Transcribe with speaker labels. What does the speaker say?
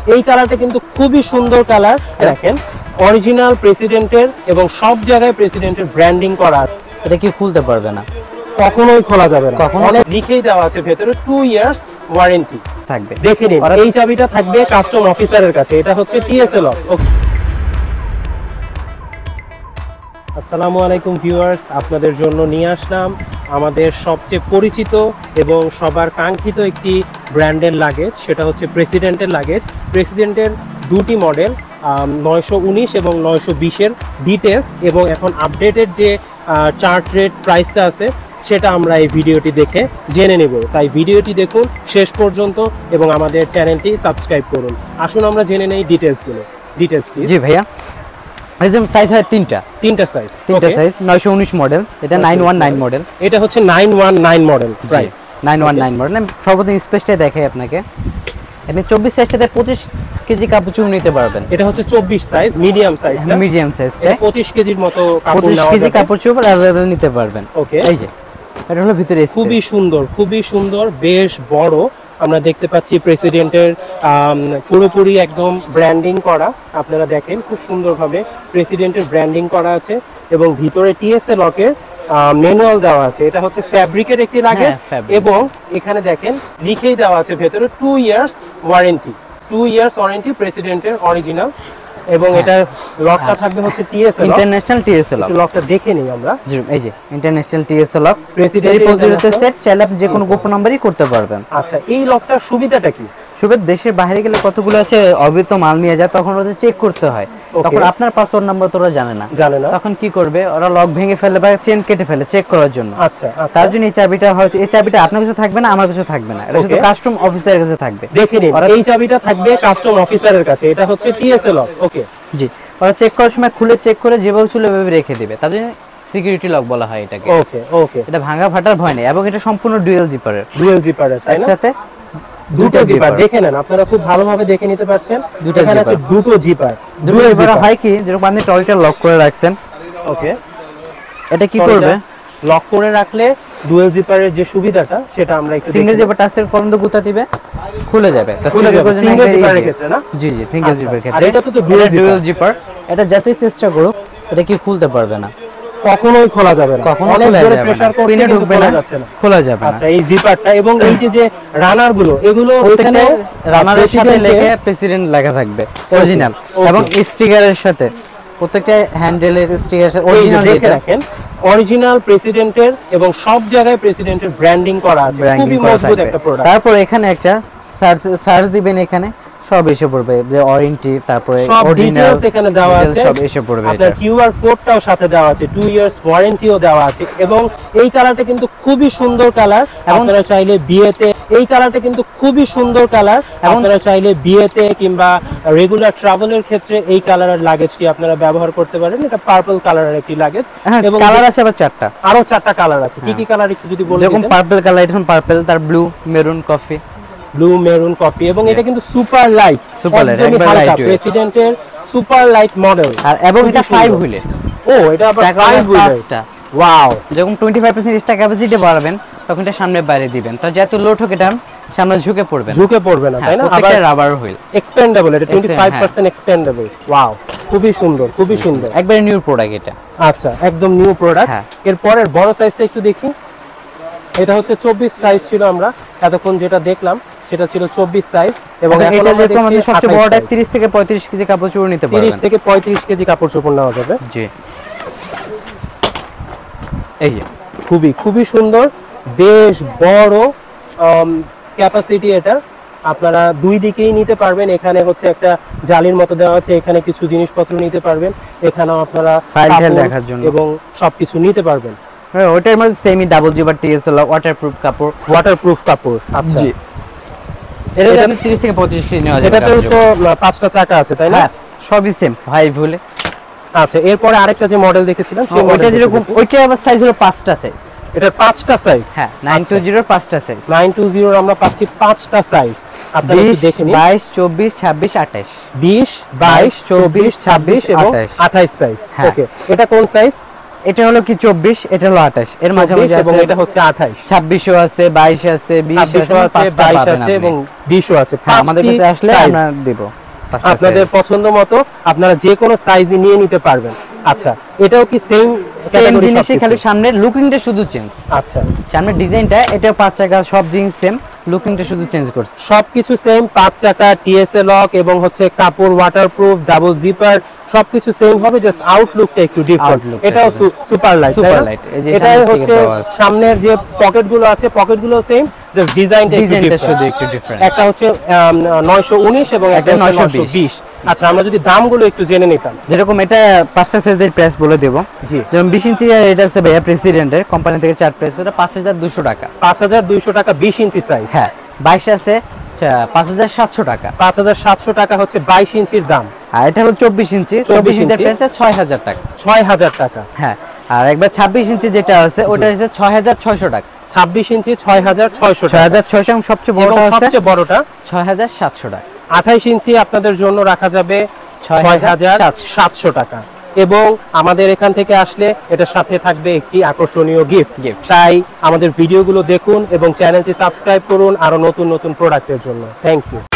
Speaker 1: এই কালারটা কিন্তু খুবই সুন্দর কালার। দেখেন অরিজিনাল প্রেসিডেন্টের এবং সব জায়গায় প্রেসিডেন্টের ব্র্যান্ডিং করা।
Speaker 2: এটা কি খুলতে পারবে না,
Speaker 1: কখনোই খোলা যাবে না। অনেক লিখেই দেওয়া আছে ভেতরে 2 ইয়ার্স ওয়ারেন্টি
Speaker 2: থাকবে।
Speaker 1: দেখে নিন, এই চাবিটা থাকবে কাস্টম অফিসারের কাছে। এটা হচ্ছে টিএসএ লক। আসসালামু আলাইকুম ভিউয়ার্স, আপনাদের জন্য নিয়ে আসলাম আমাদের সবচেয়ে পরিচিত এবং সবার কাঙ্ক্ষিত একটি ব্র্যান্ডের লাগেজ। সেটা হচ্ছে প্রেসিডেন্টের লাগেজ। প্রেসিডেন্টের দুটি মডেল 919 এবং 920-এর ডিটেলস এবং এখন আপডেটেড যে চার্ট রেট প্রাইসটা আছে সেটা আমরা এই ভিডিওটি দেখে জেনে নেব। তাই ভিডিওটি দেখুন শেষ পর্যন্ত এবং আমাদের চ্যানেলটি সাবস্ক্রাইব করুন। আসুন আমরা জেনে নেই ডিটেলসগুলো। Details please.
Speaker 2: জি ভাইয়া, এরকম সাইজ হয় তিনটা সাইজ 919 মডেল, এটা 919 মডেল,
Speaker 1: এটা হচ্ছে 919 মডেল, রাইট
Speaker 2: 919 মডেল। আমি সর্বপ্রথম স্পেসটা দেখাই আপনাকে। আপনি 24 সাইজটাতে 25 কেজি কাপড় চুপ নিতে পারবেন।
Speaker 1: এটা হচ্ছে 24 সাইজ, মিডিয়াম সাইজটা,
Speaker 2: মিডিয়াম সাইজটা
Speaker 1: 25 কেজির মতো কাপড়
Speaker 2: 25 কেজি কাপড় চুপ अवेलेबल নিতে পারবেন।
Speaker 1: ওকে,
Speaker 2: এই যে এটা হলো ভিতরে
Speaker 1: খুবই সুন্দর, বেশ বড়। আমরা দেখতে পাচ্ছি প্রেসিডেন্টের পুরোপুরি একদম ব্র্যান্ডিং করা। আপনারা দেখেন খুব সুন্দরভাবে প্রেসিডেন্টের ব্র্যান্ডিং করা আছে এবং ভিতরে টিএসএ লকের ম্যানুয়াল দেওয়া আছে। এটা হচ্ছে ফ্যাব্রিকের একটি লাগেজ এবং এখানে দেখেন লিখেই দেওয়া আছে ভেতরে 2 ইয়ার্স ওয়ারেন্টি। 2 ইয়ার্স ওয়ারেন্টি প্রেসিডেন্টের অরিজিনাল। এবং এটা লকটা থাকবে হচ্ছে TSA lock,
Speaker 2: international TSA lock.
Speaker 1: লকটা দেখে নিই আমরা।
Speaker 2: জি, এই যে international TSA lock,
Speaker 1: President
Speaker 2: positive set চাইলে আপনি যে কোনো গোপন নাম্বারই করতে পারবেন।
Speaker 1: আচ্ছা, এই লকটার সুবিধাটা কি?
Speaker 2: সুবিধা, দেশের বাইরে গেলে কতগুলো আছে অবৈধ মাল নিয়ে যায়, তখন ওদের চেক করতে হয়। তখন আপনার পাসওয়ার্ড নাম্বার তো ওরা জানে না, তখন কি করবে, ওরা লক ভেঙে ফেলে বা চেন কেটে ফেলে চেক করার জন্য।
Speaker 1: আচ্ছা,
Speaker 2: তার জন্য এই চাবিটা হচ্ছে, এই চাবিটা আপনার কাছে থাকবে না, আমার কাছে থাকবে না, এটা শুধু কাস্টম অফিসারের কাছে থাকবে।
Speaker 1: দেখে নিন, এই চাবিটা থাকবে কাস্টম অফিসারের কাছে। এটা হচ্ছে টিএসএ লক। ওকে,
Speaker 2: জি, ওরা চেক করার সময় খুলে চেক করে যেভাবে ছিল ওইভাবে রেখে দিবে। তার জন্য সিকিউরিটি লক বলা হয় এটাকে।
Speaker 1: ওকে,
Speaker 2: এটা ভাঙা ফাটার ভয় নেই এবং এটা সম্পূর্ণ ডুয়াল জিপারের,
Speaker 1: তাই না?
Speaker 2: একসাথে
Speaker 1: দুটো জিপার দেখে নেন, আপনারা খুব ভালোভাবে দেখে নিতে পারছেন। এখানে আছে দুটো জিপার।
Speaker 2: ডুয়াল জিপার হয় কি, যেরকম আপনি ট্রলিটা লক করে রাখছেন,
Speaker 1: ওকে,
Speaker 2: এটা কি করবে,
Speaker 1: লক করে রাখলে ডুয়াল জিপারের যে সুবিধাটা সেটা আমরা একটু
Speaker 2: সিঙ্গেল জিপার টাচের পর্যন্ত গুতা দিবে, খুলে যাবে।
Speaker 1: সিঙ্গেল জিপারের ক্ষেত্রে না?
Speaker 2: জি, সিঙ্গেল জিপারের ক্ষেত্রে।
Speaker 1: আর এটা তো ডুয়াল জিপার।
Speaker 2: এটা যতই চেষ্টা করুক এটা কি খুলতে পারবে না,
Speaker 1: কখনোই খোলা যাবে না,
Speaker 2: কখনোই প্রেসার পিনে ঢুকবে না, খোলা যাবে না।
Speaker 1: আচ্ছা, এই জিপারটা এবং এই যে রানার গুলো, এগুলো
Speaker 2: ওখানে রানারের সাথে লেখা প্রেসিডেন্ট লেখা থাকবে অরিজিনাল এবং স্টিকারের সাথে, প্রত্যেকটা হ্যান্ডেলের স্টিকারের সাথে অরিজিনাল দেখে রাখেন।
Speaker 1: অরিজিনাল প্রেসিডেন্টের এবং সব জায়গায় প্রেসিডেন্টের ব্র্যান্ডিং করা আছে, খুবই মজবুত একটা প্রোডাক্ট।
Speaker 2: তারপর এখানে একটা সার্চ দিবেন, এখানে সব এসে পড়বে, যে ওয়ারেন্টি, তারপরে
Speaker 1: অরিজিনাল এখানে দেওয়া আছে,
Speaker 2: সব এসে পড়বে।
Speaker 1: আপনার কিউআর কোডটাও সাথে দেওয়া আছে, 2 ইয়ার্স ওয়ারেন্টিও দেওয়া আছে। এবং এই কালারটা কিন্তু খুবই সুন্দর কালার। আপনারা চাইলে বিয়েতে, এই কালারটা কিন্তু খুবই সুন্দর কালার, আপনারা চাইলে বিয়েতে কিংবা রেগুলার ট্রাভেলের ক্ষেত্রে এই কালারের লাগেজটি আপনারা ব্যবহার করতে পারেন। এটা পার্পল কালারের একটি লাগেজ
Speaker 2: এবং কালার আছে আবার 4টা,
Speaker 1: আরো 4টা কালার আছে। কি কি কালার একটু যদি বলেন?
Speaker 2: যেরকম পার্পল কালার, এটা পার্পল, তার blue, maroon, coffee,
Speaker 1: blue, maroon, coffee. এবং এটা কিন্তু সুপার লাইট,
Speaker 2: একবার লাইট,
Speaker 1: প্রেসিডেন্টের সুপার লাইট মডেল।
Speaker 2: আর এবং এটা 5 হুইলের।
Speaker 1: ও, এটা আবার 5 হুইলের। ওয়াও,
Speaker 2: যখন 25% এক্সট্রা ক্যাপাসিটি বাড়াবেন তখন এটা সামনে বাইরে দিবেন, তো যত লোড হোক এটা সামনে ঝুঁকে পড়বে না, তাই না? আবার রাবার হুইল
Speaker 1: এক্সপেন্ডেবল, এটা 25% এক্সপেন্ডেবল। ওয়াও, খুবই সুন্দর।
Speaker 2: একবারে নিউ প্রোডাক্ট এটা।
Speaker 1: আচ্ছা, একদম নিউ প্রোডাক্ট। এর পরের বড় সাইজটা একটু দেখি। এটা হচ্ছে 24 সাইজ ছিল, আমরা এতক্ষণ যেটা দেখলাম সেটা ছিল 24 সাইজ। এবং
Speaker 2: এটা যেরকম আমাদের সবচেয়ে বড়টা 30 থেকে 35 কেজি কাপড় চোপড় নিতে পারবেন।
Speaker 1: 30 থেকে 35 কেজি কাপড় চোপড় নেওয়া যাবে।
Speaker 2: জি, এই যে
Speaker 1: খুবই সুন্দর, বেশ বড় ক্যাপাসিটি এটা। আপনারা দুই দিকেই নিতে পারবেন। এখানে হচ্ছে একটা জালির মতো দেওয়া আছে, এখানে কিছু জিনিসপত্র নিতে পারবেন, এখানেও আপনারা
Speaker 2: ফাইল রাখার জন্য
Speaker 1: এবং সবকিছু নিতে পারবেন।
Speaker 2: হ্যাঁ, ওটার মধ্যে semi double zipper TSA lock, waterproof কাপড়।
Speaker 1: আচ্ছা,
Speaker 2: জি, এটা 30 থেকে 35 কেজি নেওয়া যাবে।
Speaker 1: এটাতেও তো 5টা চাকা আছে, তাই না?
Speaker 2: হ্যাঁ, সবই সেম 5 হুইলে।
Speaker 1: আচ্ছা, এরপরে আরেকটা যে মডেল দেখেছিলাম সেই
Speaker 2: মডেলটা যেরকম, ওইটা আবার সাইজ হলো 5টা সাইজ।
Speaker 1: এটা 5টা সাইজ।
Speaker 2: হ্যাঁ, 920 এর 5টা সাইজ।
Speaker 1: 920 আমরা পাচ্ছি 5টা সাইজ। আপনারা একটু দেখে নিন।
Speaker 2: 22, 24, 26, 28।
Speaker 1: 20, 22, 24, 26 এবং 28 সাইজ। ওকে, এটা কোন সাইজ?
Speaker 2: এটা হলো কি 24, এটা হলো 28, এর মাঝামাঝি আছে,
Speaker 1: এবং এটা হচ্ছে 28,
Speaker 2: 26ও আছে, 22 আছে, 20 আছে,
Speaker 1: 22 আছে এবং 20ও আছে।
Speaker 2: আমাদের কাছে আসলে আমরা দেব
Speaker 1: আপনাদের পছন্দ মতো, আপনারা যে কোনো সাইজই নিয়ে নিতে পারবেন। আচ্ছা, এটাও কি সেম
Speaker 2: জিনিসই, খালি সামনের লুকিংটা শুধু চেঞ্জ।
Speaker 1: আচ্ছা,
Speaker 2: সামনের ডিজাইনটা, এটা 5 চাকা, সব জিনিস সেম, লুকিংটা শুধু চেঞ্জ করছে।
Speaker 1: সবকিছু সেম, 5 চাকা, টিএসএ লক এবং হচ্ছে কাপড় ওয়াটারপ্রুফ, ডাবল জিপার, সবকিছু সেম হবে, জাস্ট আউটলুকটা একটু ডিফারেন্ট। এটাও সুপার লাইট, এটাই হচ্ছে সামনের যে পকেটগুলো আছে, পকেটগুলো সেম, জাস্ট ডিজাইনটা
Speaker 2: শুধু একটু ডিফারেন্ট।
Speaker 1: একটা হচ্ছে 919 এবং একটা 920। আচ্ছা, আমরা যদি দামগুলো একটু জেনে নিতাম।
Speaker 2: যেরকম এটা 5টা সাইজের প্রাইস বলে দেব।
Speaker 1: জি,
Speaker 2: যেমন 20 ইঞ্চি এটা আছে ভাইয়া প্রেসিডেন্টের, কোম্পানি থেকে 4 প্রাইস, এটা 5200 টাকা।
Speaker 1: 5200 টাকা 20 ইঞ্চি সাইজ।
Speaker 2: হ্যাঁ, 22 আছে 5700 টাকা।
Speaker 1: 5700 টাকা হচ্ছে 22 ইঞ্চির দাম।
Speaker 2: আর এটা হলো 24 ইঞ্চি, 24 ইঞ্চির প্রাইস 6000 টাকা।
Speaker 1: 6000 টাকা।
Speaker 2: হ্যাঁ, আর একবার 26 ইঞ্চি যেটা আছে ওটা হচ্ছে 6600 টাকা।
Speaker 1: 26 ইঞ্চি 6600 টাকা।
Speaker 2: 6600 এবং সবচেয়ে বড়টা আছে,
Speaker 1: সবচেয়ে বড়টা
Speaker 2: 6700 টাকা।
Speaker 1: 28 ইঞ্চি আপনাদের জন্য রাখা যাবে 6700 টাকা। এবং আমাদের এখান থেকে আসলে এটার সাথে থাকবে একটি আকর্ষণীয় গিফট। তাই আমাদের ভিডিওগুলো দেখুন এবং চ্যানেলটি সাবস্ক্রাইব করুন আরো নতুন নতুন প্রোডাক্টের জন্য। Thank you.